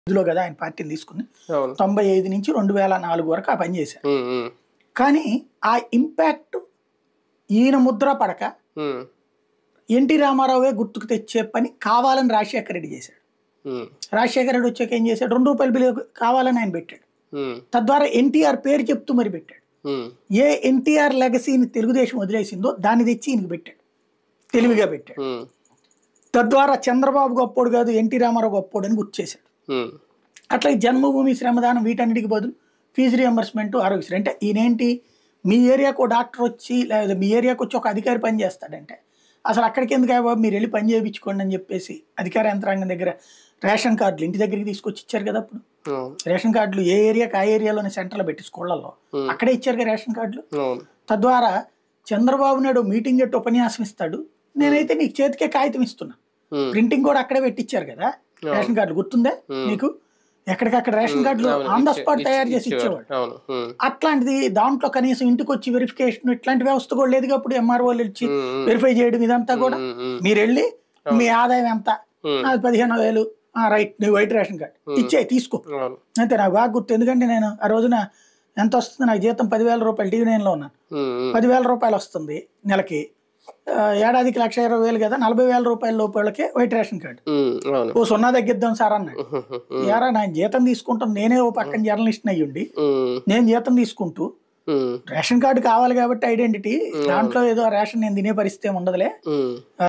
ఇందులో కదా ఆయన పార్టీని తీసుకుని 95 నుంచి 2004 వరకు ఆ పని చేశారు. కానీ ఆ ఇంపాక్ట్ ఈయన ముద్ర పడక ఎన్టీ రామారావే గుర్తుకు తెచ్చే పని కావాలని రాజశేఖర రెడ్డి చేశాడు. రాజశేఖర రెడ్డి వచ్చాక ఏం చేశాడు, ₹2 బిల్లు కావాలని ఆయన పెట్టాడు. తద్వారా ఎన్టీఆర్ పేరు చెప్తూ మరి పెట్టాడు. ఏ ఎన్టీఆర్ లెగసీని తెలుగుదేశం వదిలేసిందో దాన్ని తెచ్చి ఈయనకి పెట్టాడు, తెలివిగా పెట్టాడు. తద్వారా చంద్రబాబు గొప్పోడు కాదు, ఎన్టీ రామారావు గొప్పోడు అని గుర్తు చేశాడు. అట్లా జన్మభూమి శ్రమదానం వీటన్నిటికి బదులు ఫీజు రియంబర్స్మెంట్, ఆరోగ్యశ్రీ. అంటే ఈయనేంటి, మీ ఏరియాకు డాక్టర్ వచ్చి లేదా మీ ఏరియాకు వచ్చి ఒక అధికారి పని చేస్తాడంటే అసలు అక్కడికి ఎందుకు బాబు మీరు వెళ్ళి పని చేయించుకోండి అని చెప్పేసి అధికార యంత్రాంగం దగ్గర రేషన్ కార్డులు ఇంటి దగ్గరికి తీసుకొచ్చి ఇచ్చారు కదా. అప్పుడు రేషన్ కార్డులు ఏ ఏరియాకి ఆ ఏరియాలోనే సెంటర్లో పెట్టి స్కూళ్ళల్లో అక్కడే ఇచ్చారు కదా రేషన్ కార్డులు. తద్వారా చంద్రబాబు నాయుడు మీటింగ్ పెట్టి ఉపన్యాసం ఇస్తాడు, నేనైతే నీకు చేతికే కాగితం ఇస్తున్నా, ప్రింటింగ్ కూడా అక్కడే పెట్టించారు కదా రేషన్ కార్డులు, గుర్తుందే నీకు? ఎక్కడికక్కడ రేషన్ కార్డులు ఆన్ ద స్పాట్ తయారు చేసి ఇచ్చేవాడు. అట్లాంటిది దాంట్లో కనీసం ఇంటికి వచ్చి వెరిఫికేషన్ ఇట్లాంటి వ్యవస్థ కూడా లేదు. అప్పుడు ఎంఆర్ఓలు ఇచ్చి వెరిఫై చేయడం ఇదంతా కూడా మీరు వెళ్ళి మీ ఆదాయం ఎంత, అది 15,000, రైట్, నీ వైట్ రేషన్ కార్డు ఇచ్చే తీసుకో అంతే. నాకు బాగా గుర్తు, ఎందుకంటే నేను ఆ రోజున ఎంత వస్తుంది నాకు జీతం, ₹10,000 టీవీ9లో ఉన్నాను. ₹10,000 వస్తుంది నెలకి, ఏడాదికి ₹1,20,000 కదా, ₹40,000 లోపు వాళ్ళకే వైట్ రేషన్ కార్డు. ఓ 0 తగ్గిద్దాం సార్ అన్నాడు. యారా నా జీతం తీసుకుంటాను, నేనే ఓ పక్కన జర్నలిస్ట్ అయ్యుండి నేను జీతం తీసుకుంటూ రేషన్ కార్డు కావాలి కాబట్టి ఐడెంటిటీ, దాంట్లో ఏదో రేషన్ నేను తినే పరిస్థితి ఉండదులే.